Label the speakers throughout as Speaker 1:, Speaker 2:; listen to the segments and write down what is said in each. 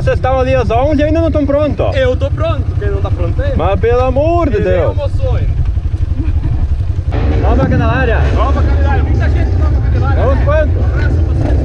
Speaker 1: vocês estão ali às 11 e ainda não estão prontos.
Speaker 2: Eu estou pronto, quem não está pronto é.
Speaker 1: Mas pelo amor de
Speaker 2: É o
Speaker 1: Deus.
Speaker 2: meu sonho.
Speaker 1: Nova Candelária.
Speaker 2: Nova Candelária, muita gente de Nova Candelária.
Speaker 1: Vamos quanto?
Speaker 2: Abraço a vocês.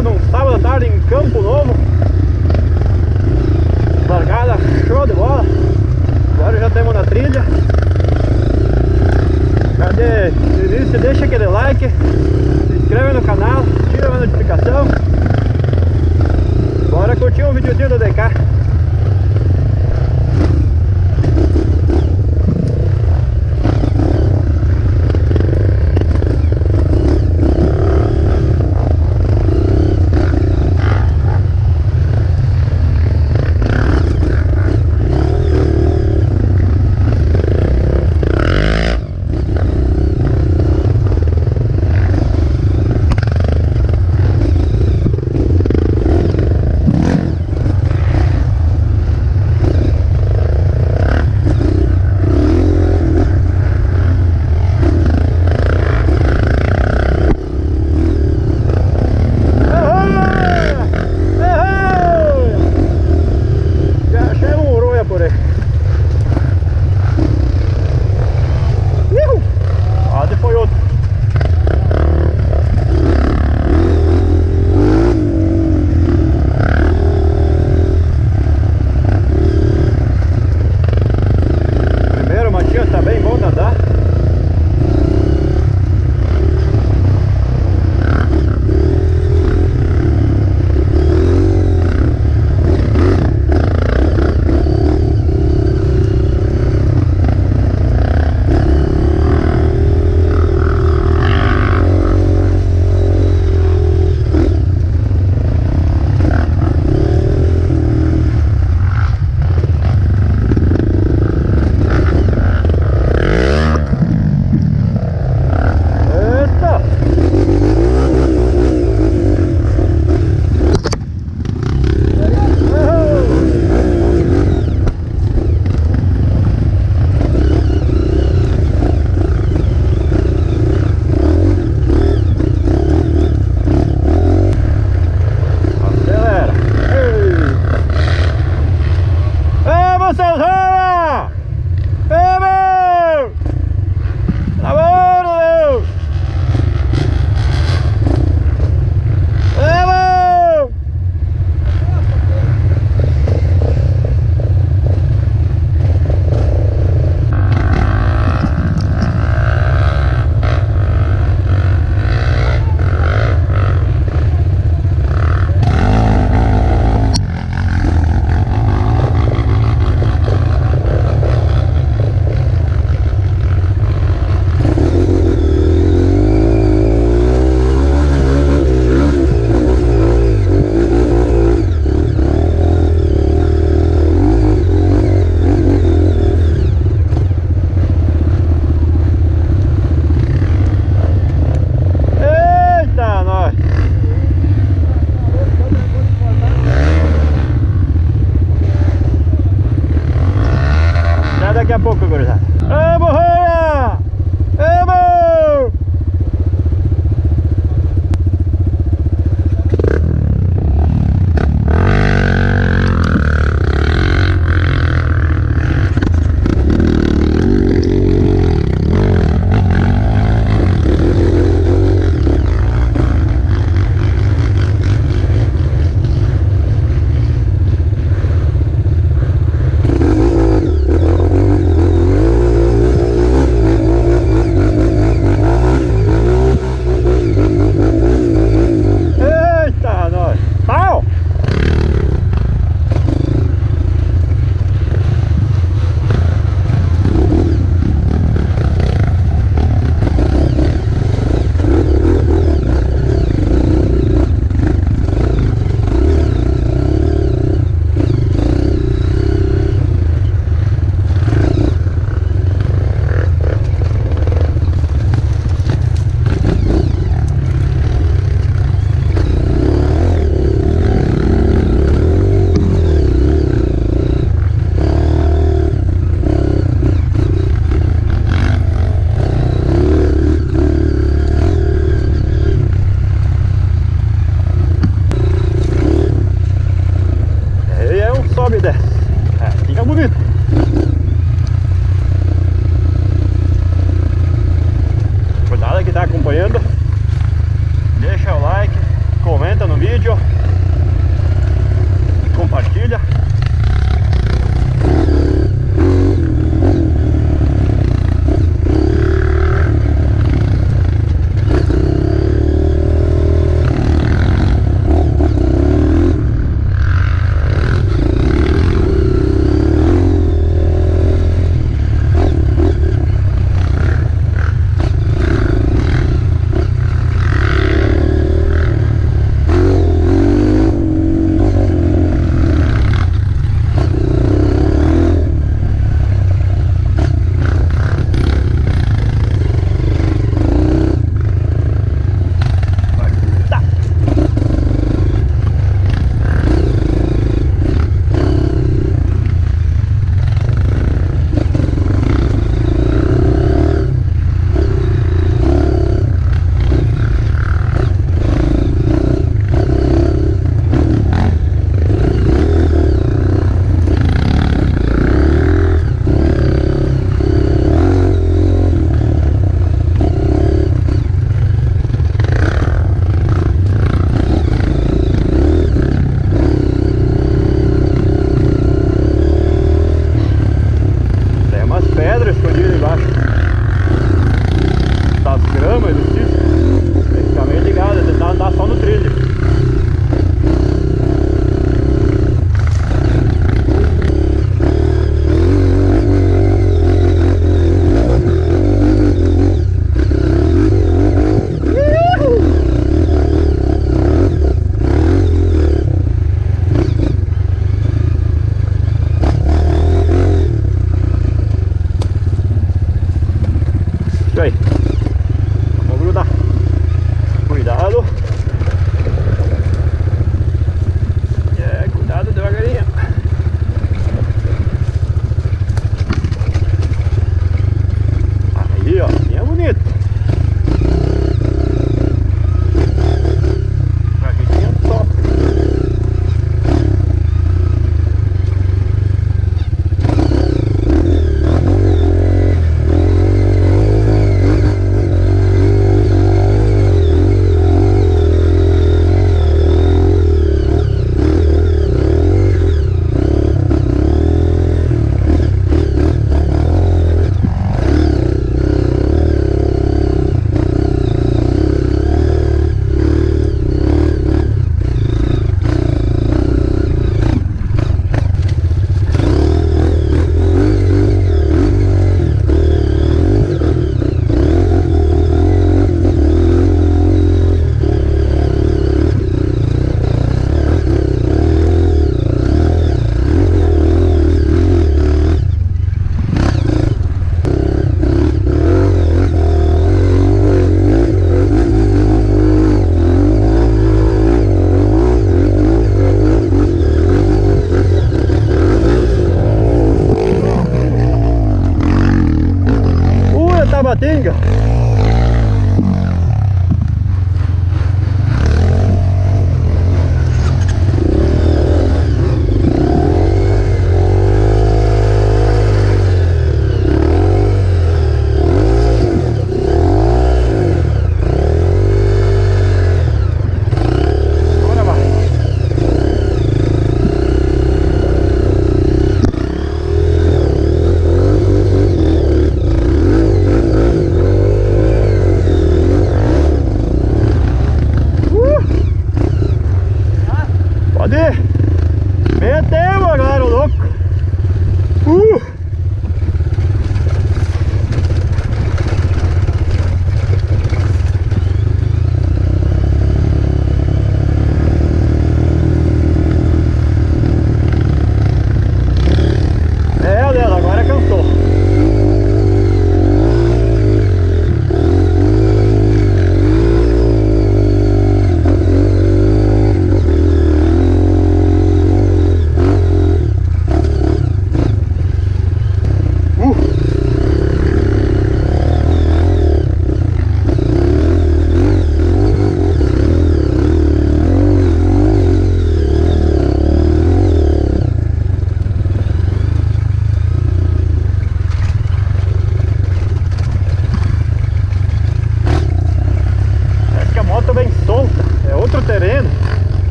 Speaker 1: belo num sábado à tarde em Campo Novo. Largada show de bola. Agora já estamos na trilha. De início deixa aquele like, se inscreve no canal, ativa a notificação. Bora curtir um videozinho do DK. vídeo, compartilha. Tabatinga. Metemos agora, o louco. É, Leandro, agora cansou.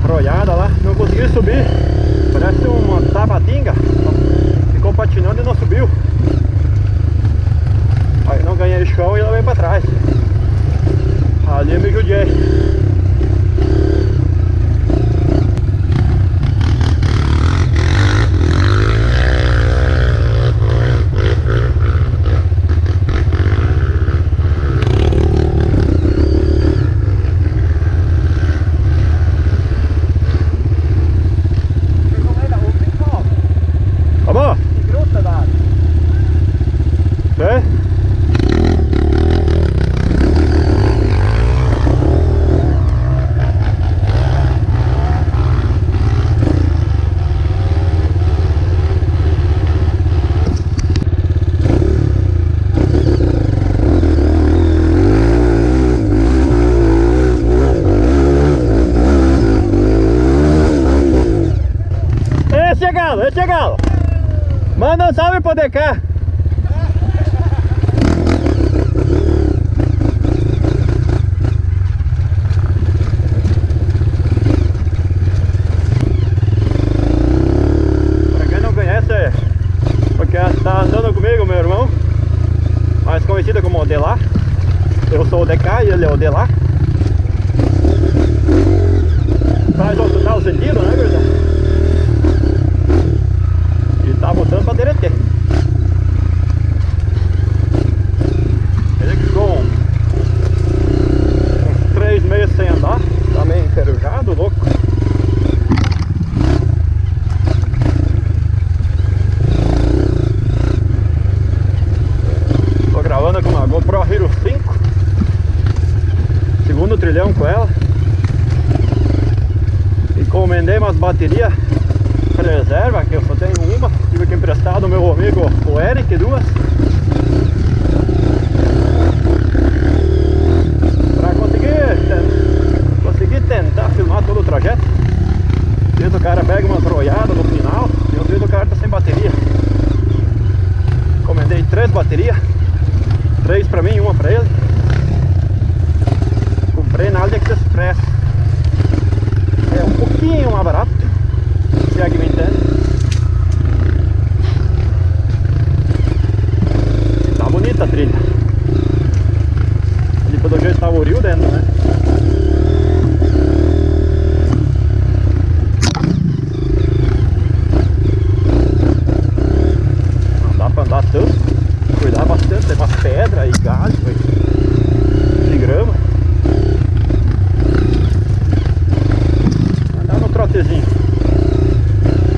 Speaker 1: roiada lá, não consegui subir. Parece uma tabatinga. Ficou patinando e não subiu. Aí não ganhei chão e ela veio pra trás. Ali eu me judiei. Vamos?
Speaker 2: Grotta där.
Speaker 1: É? Esse é galo! Manda um salve pro DK! Pra quem não conhece, porque está andando comigo, meu irmão, mais conhecido como Odelar. Eu sou o DK e ele é o Odelar. Faz o total sentido, né, gurizada? Tá botando pra derreter. Ele ficou uns 3 meses sem andar. Tá meio enferrujado, louco. Tô gravando com uma GoPro Hero 5. Segundo trilhão com ela. Encomendei umas baterias reserva, que eu só tenho uma. Tive que emprestar do meu amigo o Eric, duas, para conseguir tentar filmar todo o trajeto. Às vezes o cara pega uma troiada no final e às vezes o cara tá sem bateria. Encomendei 3 baterias, 3 pra mim e uma pra ele. Comprei na AliExpress. É um pouquinho mais barato, se é que me entende. Tá bonita a trilha. Ali pelo jeito estava o rio dentro, né? Não dá pra andar tanto. Cuidar bastante, tem umas pedras e galho e grama. Andar no trotezinho.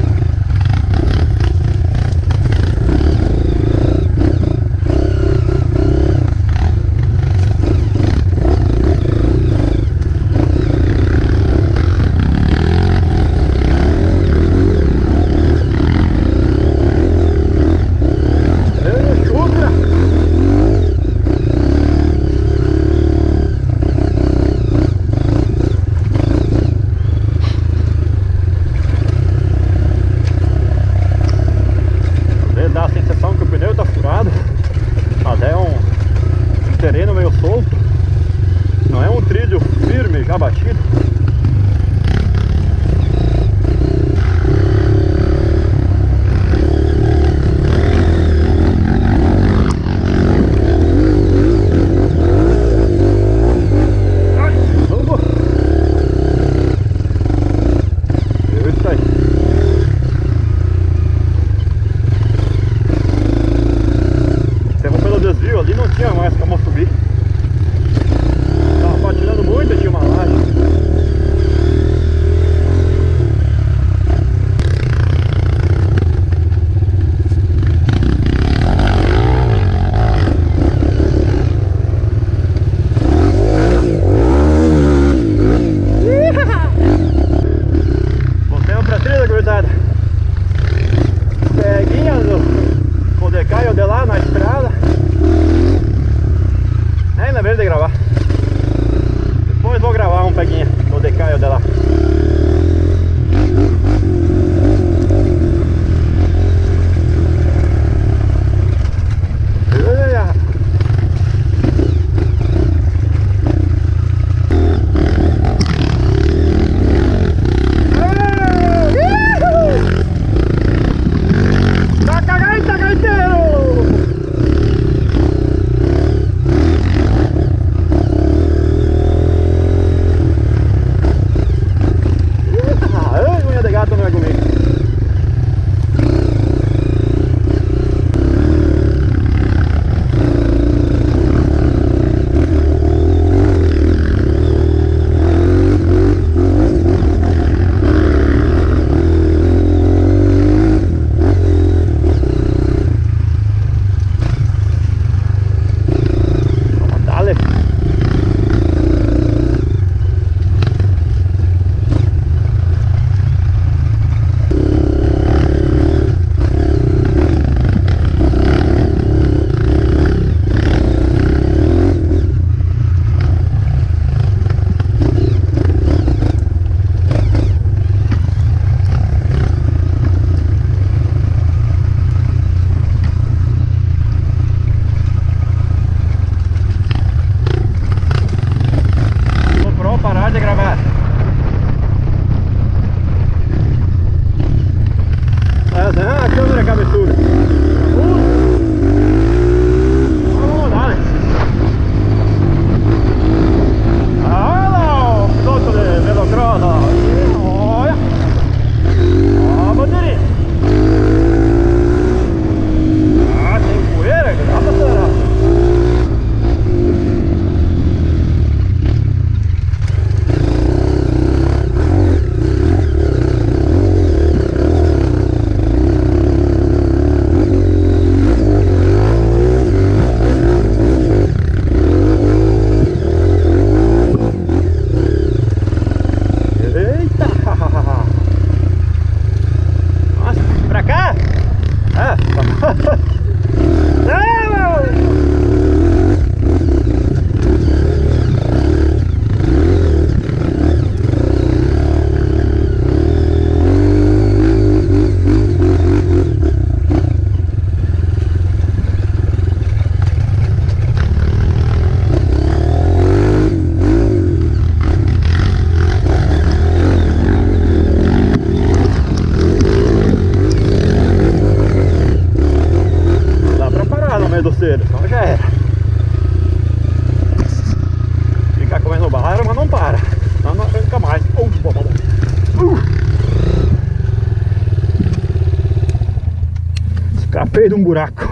Speaker 1: feio de um buraco.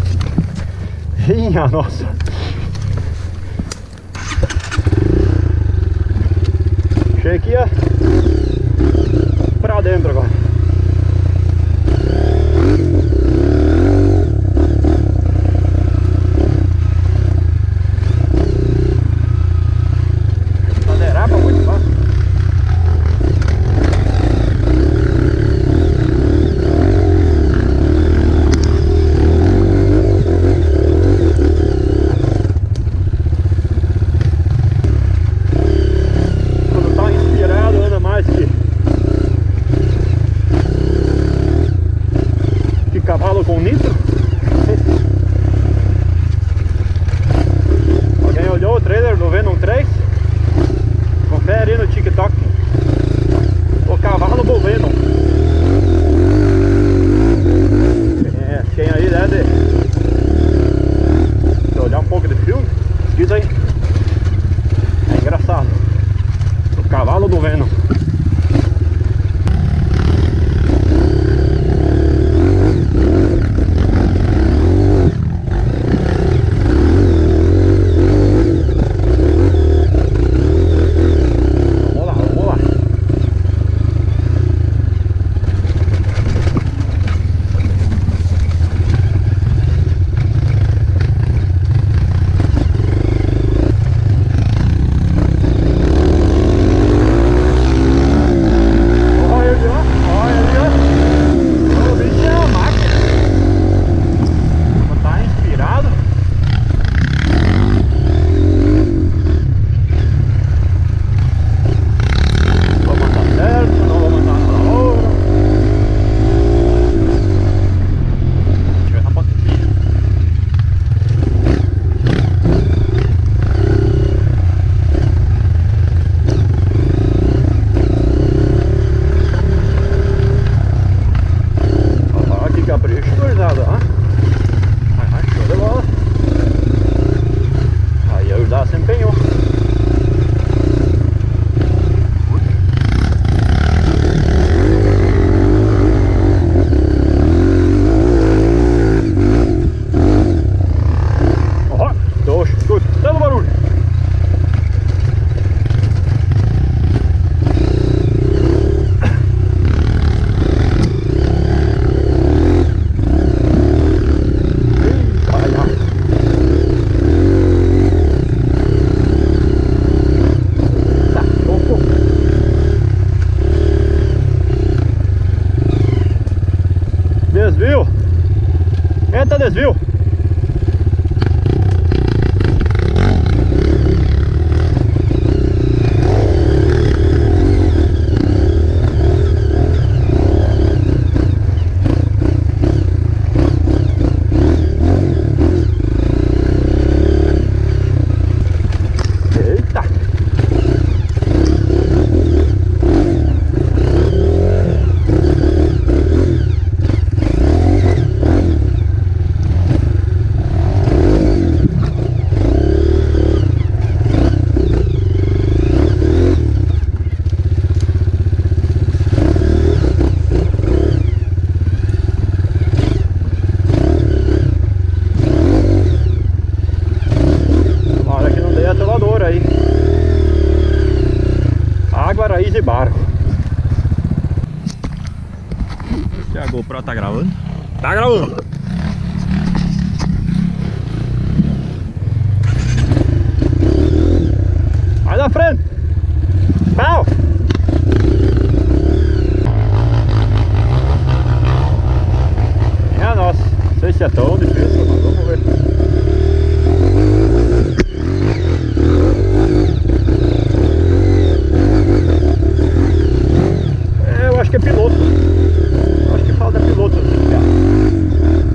Speaker 1: Minha nossa. Achei que ia pra dentro agora. Derrapa muito fácil. Quando tá inspirado anda mais que cavalo com nitro. Alguém olhou o trailer do Venom 3? Confere aí no TikTok. O cavalo do Venom. Quem aí deve olhar um pouco de filme, diz aí. É engraçado. O cavalo do Venom. Desvio. Entra desvio. Eita. Aí. Água, raiz e barro. Se a GoPro tá gravando? Tá gravando! Vai na frente! Pau! É, nossa, não sei se é tão difícil, mas vamos ver. Acho que é piloto. Acho que falta piloto.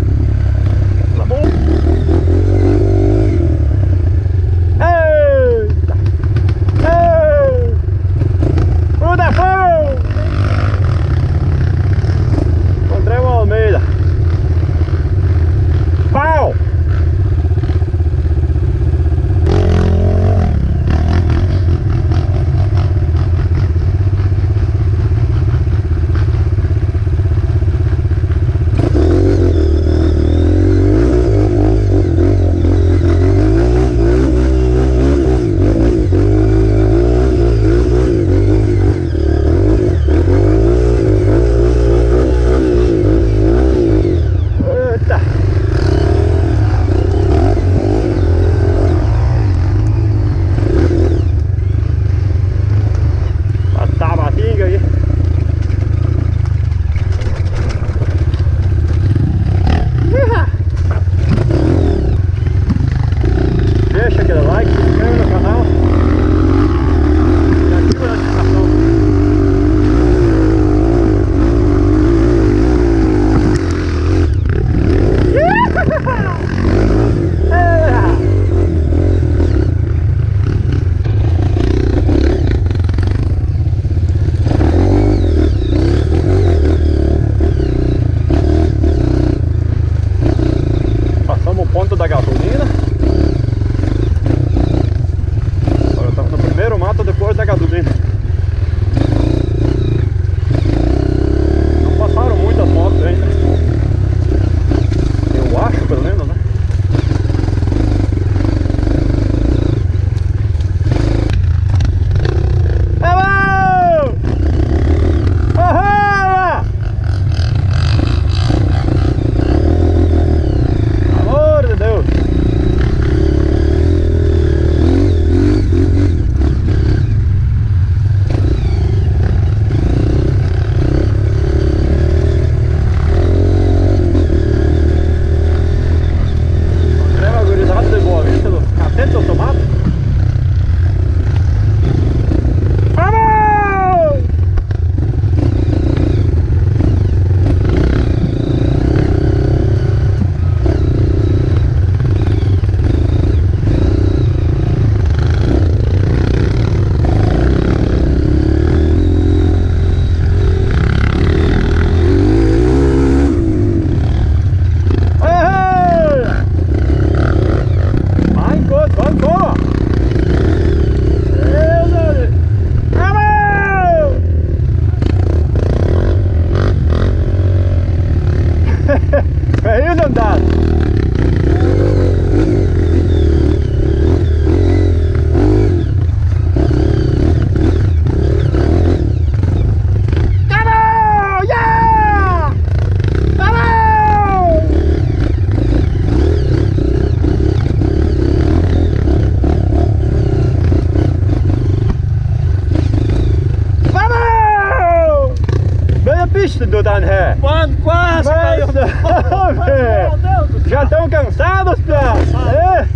Speaker 1: desiste do Danré.
Speaker 2: Mano, quase caiu.
Speaker 1: Meu
Speaker 2: Deus do céu.
Speaker 1: já estão cansados, Pia? É?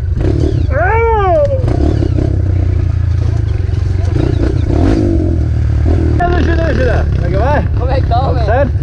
Speaker 1: Gira. Como é que vai?
Speaker 3: Como é que tá,
Speaker 1: Tudo
Speaker 3: velho?
Speaker 1: certo?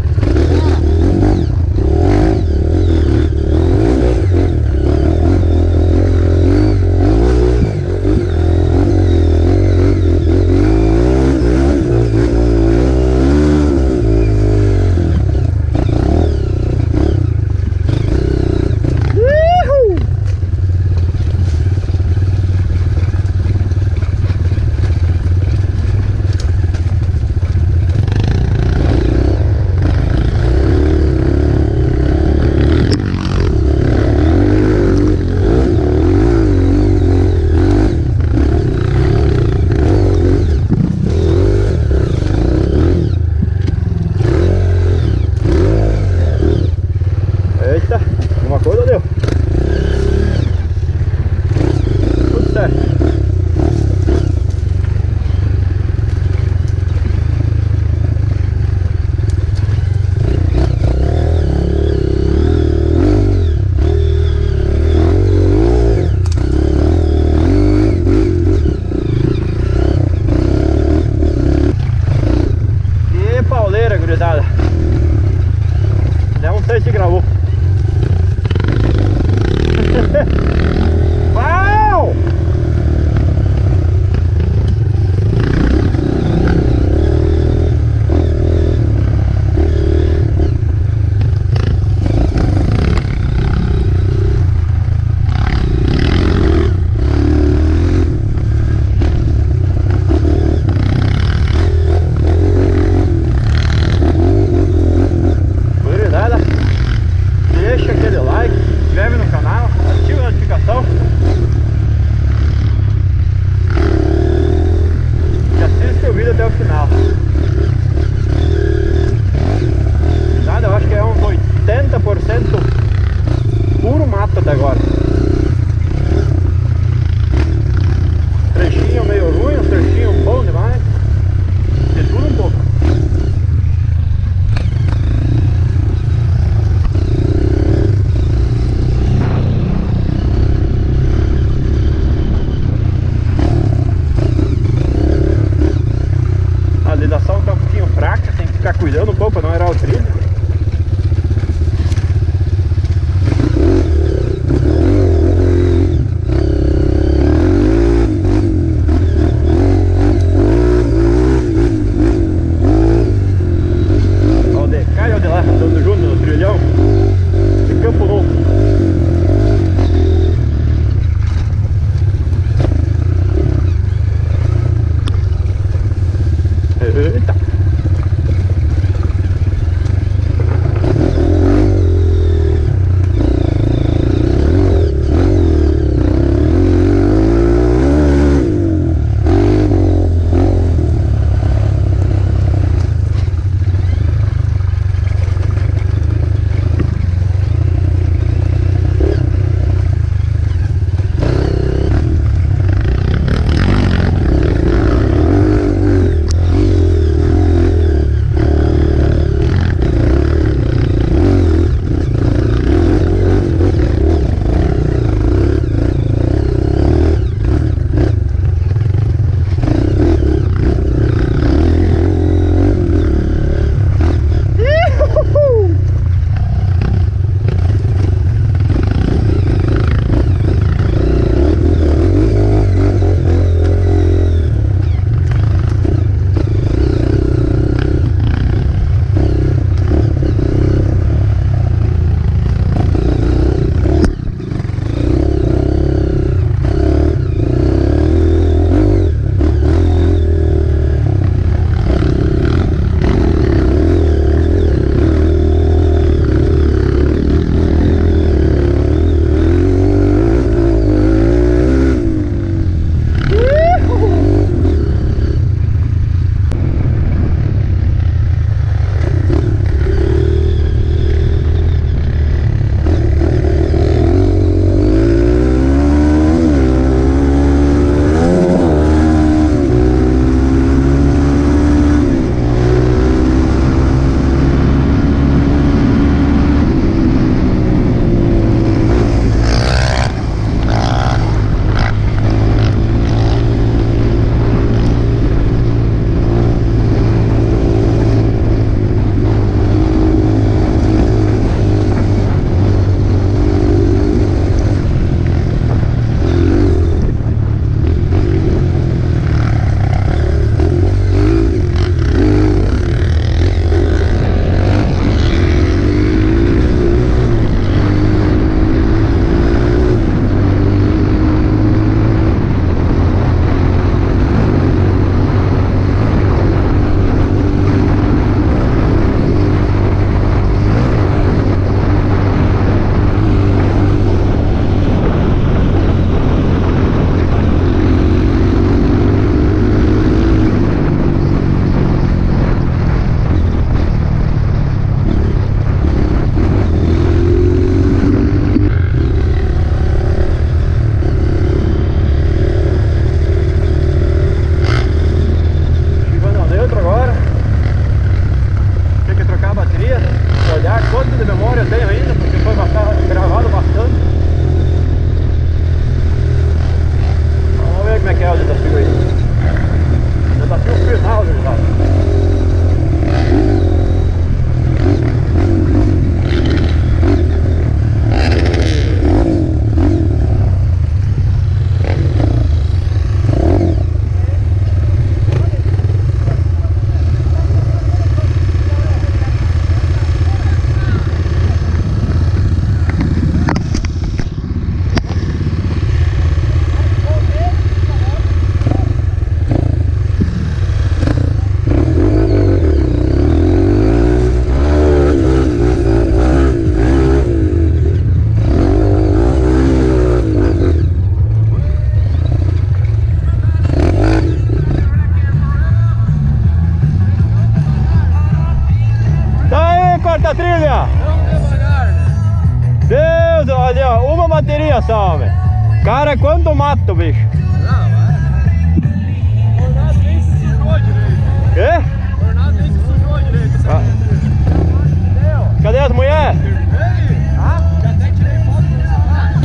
Speaker 1: Aumenta a trilha!
Speaker 2: Vamos devagar, né?
Speaker 1: Deus, olha, ó, uma bateria só, velho. Cara, quanto mato, bicho.
Speaker 2: Não, vai. O Tornado nem se sujou direito.
Speaker 1: Quê?
Speaker 2: O Tornado nem se sujou direito. Essa
Speaker 1: Cadê as mulheres?
Speaker 2: Já até tirei foto com essa cara.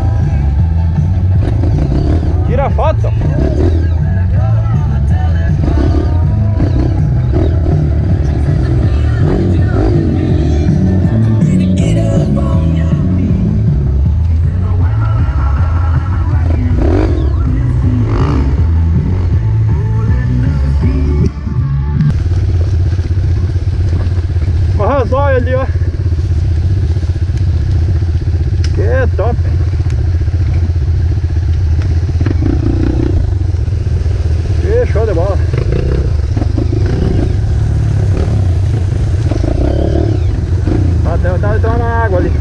Speaker 1: Tira foto. Arrasou ali, ó. Que top. Que show de bola. Até tá entrando na água ali.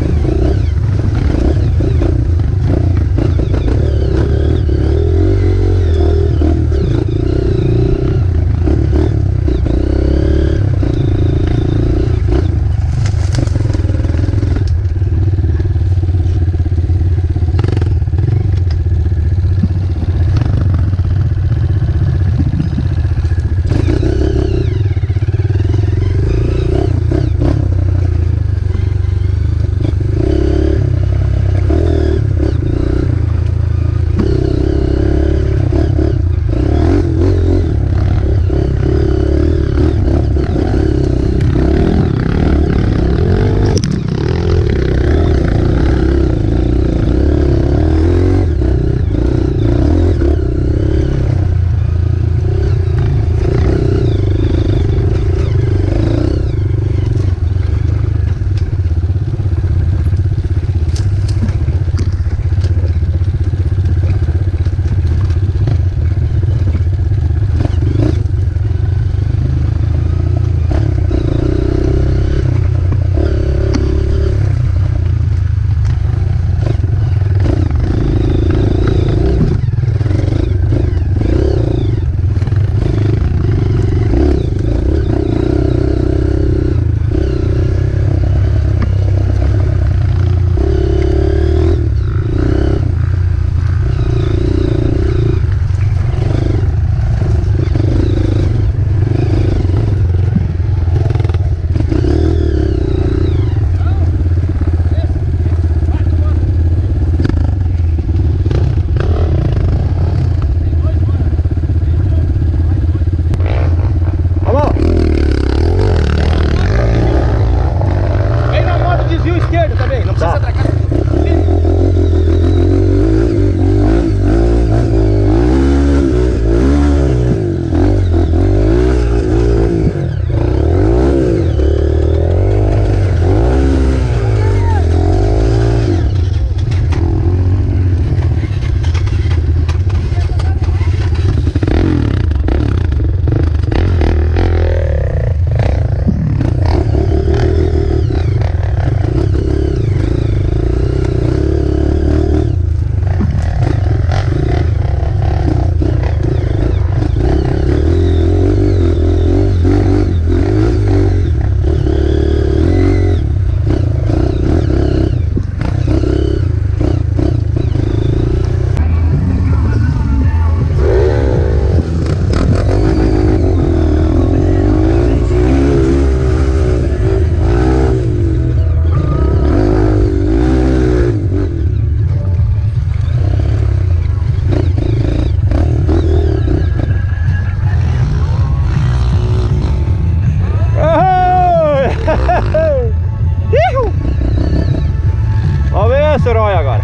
Speaker 1: Vamos ver a Soraya agora.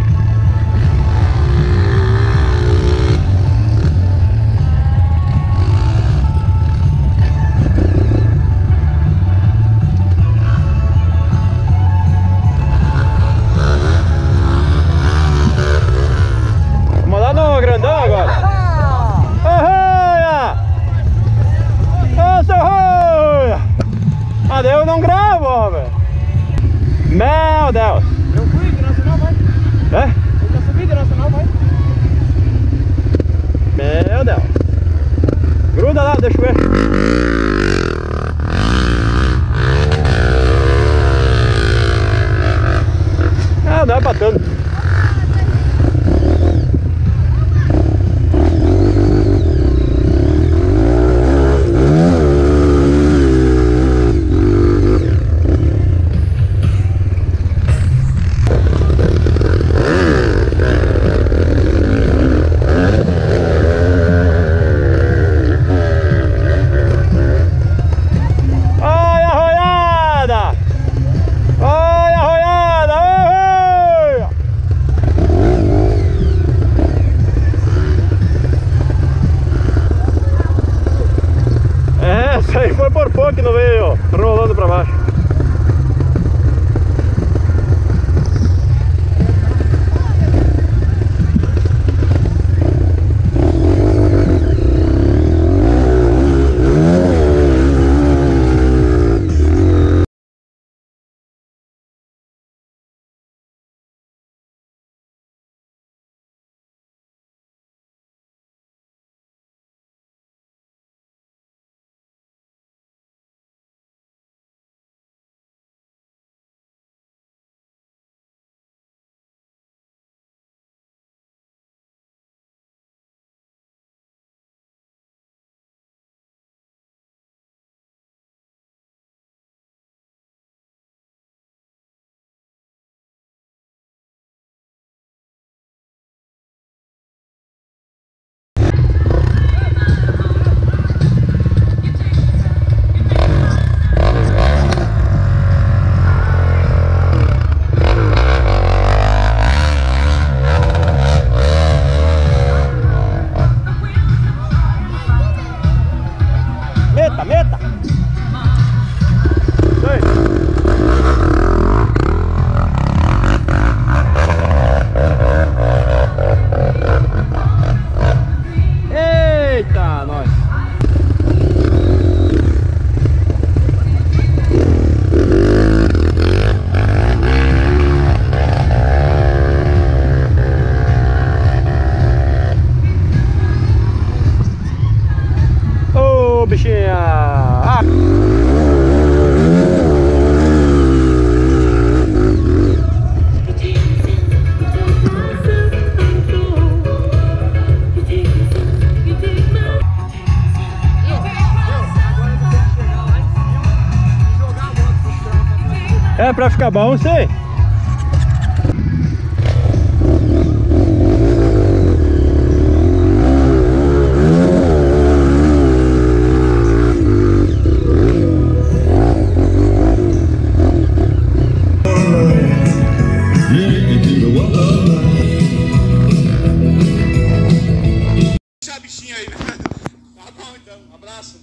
Speaker 1: Vamos lá no grandão agora. Soraya! Ô Soraya! Ah, eu não gravo, velho. Meu Deus!
Speaker 2: Eu fui internacional, vai.
Speaker 1: É?
Speaker 2: Eu já subi internacional, vai.
Speaker 1: Meu Deus! Gruda lá, deixa eu ver. rolando pra baixo. Meta! Eita, nós! Ô, bichinha! Ah! É pra ficar bom, sei.
Speaker 2: Deixa a bichinha aí, né? Tá bom então, um abraço.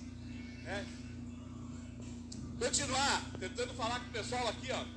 Speaker 2: Continuar tentando falar com o pessoal aqui, ó.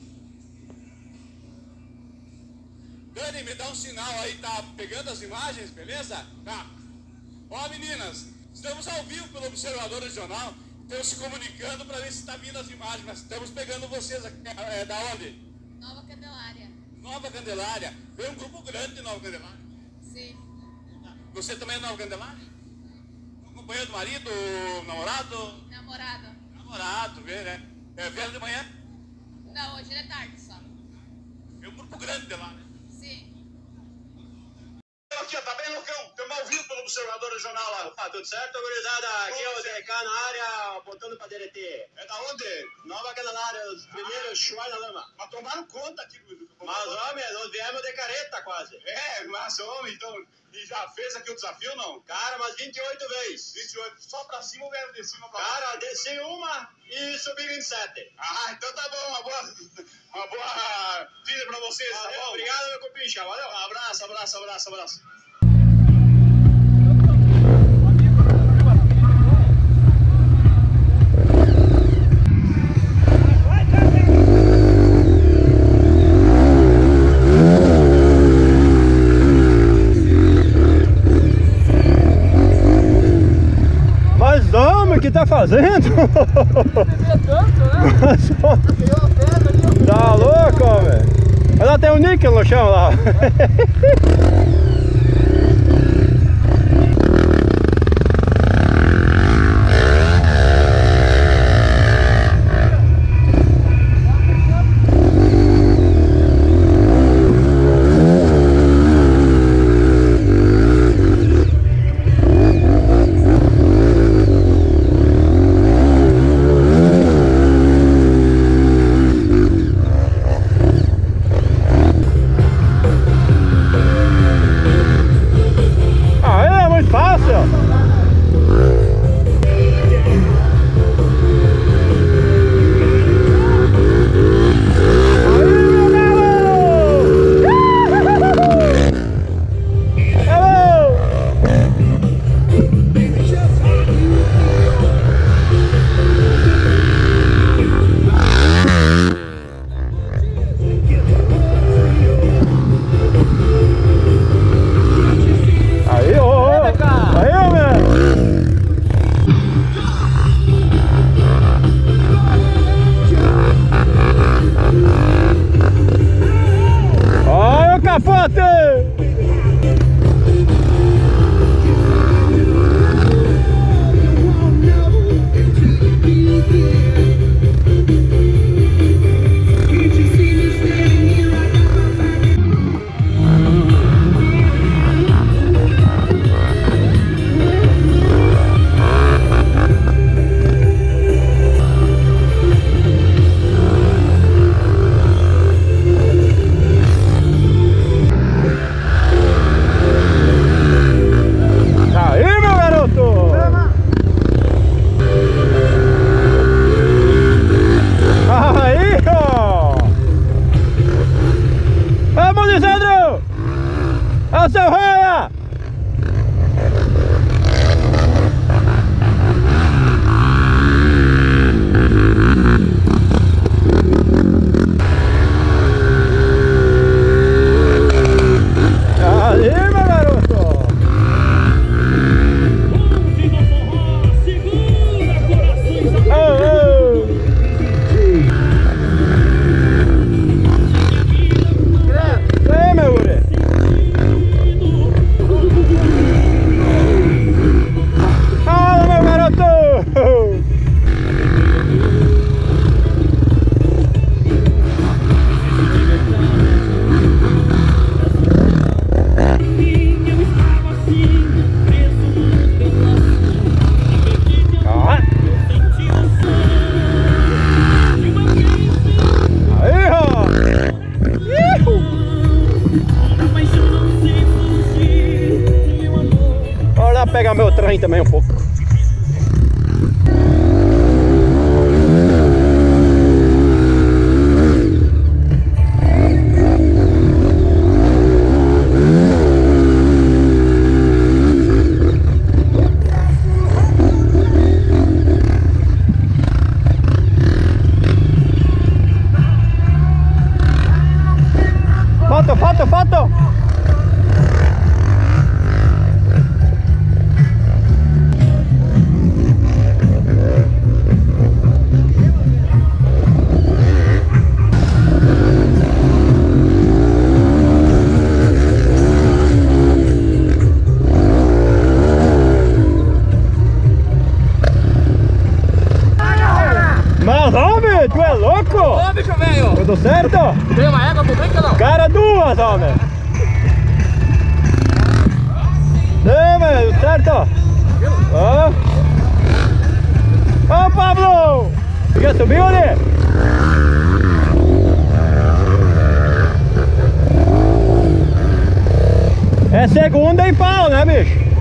Speaker 2: Dani, me dá um sinal aí, tá pegando as imagens, beleza? Tá. Ó, meninas, estamos ao vivo pelo Observador Regional, estamos se comunicando para ver se está vindo as imagens, mas estamos pegando vocês aqui, da onde?
Speaker 3: Nova Candelária.
Speaker 2: Nova Candelária. Veio um grupo grande de Nova Candelária.
Speaker 3: Sim.
Speaker 2: Você também é Nova Candelária? Companheiro do marido, namorado?
Speaker 3: Namorada.
Speaker 2: Namorado, vê, né? Vieram de manhã?
Speaker 3: Não, hoje é tarde só.
Speaker 2: É um grupo grande de lá, né?
Speaker 3: Sim.
Speaker 2: Aqui, ó, tá bem loucão. Estamos ao vivo pelo Observador Regional lá.
Speaker 1: Ah, tudo certo, gurizada? Aqui é o DK na área, apontando pra DLT.
Speaker 2: É da onde?
Speaker 1: Nova Candelária, os primeiros chuai na lama.
Speaker 2: Mas tomaram conta aqui.
Speaker 1: Mas, homem, nós viemos de careta quase.
Speaker 2: É, mas homem, então. E já fez aqui o desafio, não?
Speaker 1: Cara, mas 28 vezes.
Speaker 2: 28, só pra cima ou vieram de cima pra baixo?
Speaker 1: Cara, desci uma e subi 27.
Speaker 2: Ah, então tá bom, uma boa trilha pra vocês, tá bom?
Speaker 1: Obrigado, meu cupincha, valeu.
Speaker 2: Abraço.
Speaker 1: Mas, homem, o que tá fazendo? Tá louco, homem? Ela tem um níquel no chão lá. vem também um pouco. Foto! Mas homem, tu é louco?
Speaker 4: Ô, bicho velho!
Speaker 1: Tudo certo?
Speaker 4: Tem uma égua por brinca não?
Speaker 1: Cara, duas, homem! Tudo certo? Ó! Ó, Pablo! Já subiu ali? É segunda e pau, né, bicho?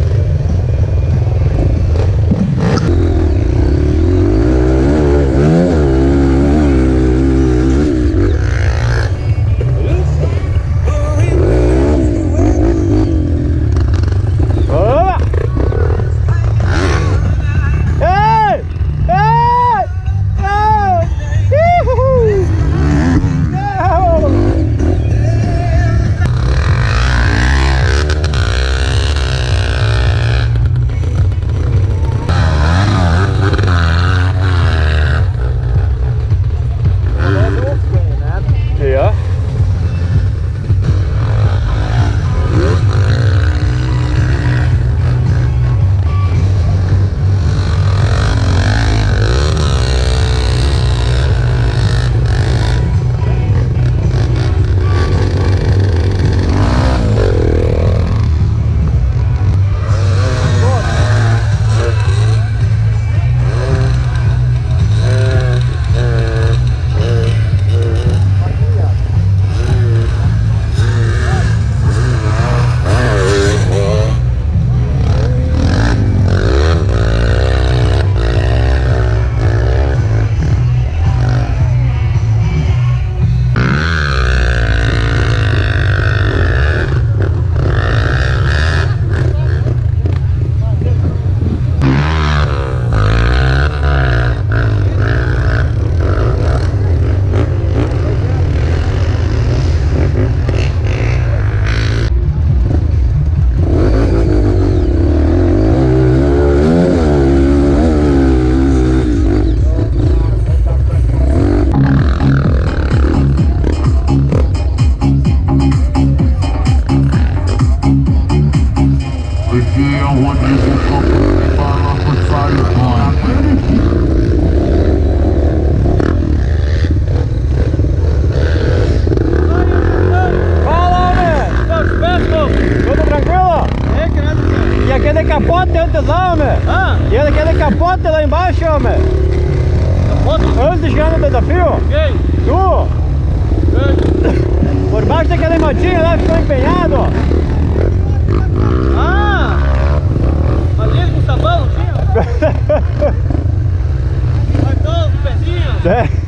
Speaker 1: Capote antes lá, homem!
Speaker 4: Ah?
Speaker 1: E aquele capote lá embaixo, homem!
Speaker 4: Capote?
Speaker 1: Antes de chegar no desafio?
Speaker 4: Quem?
Speaker 1: Tu!
Speaker 4: Quem?
Speaker 1: Por baixo daquele matinho lá ficou empenhado!
Speaker 4: Ah! Ali com sabão, tinha? Cortou os pezinhos!
Speaker 1: É.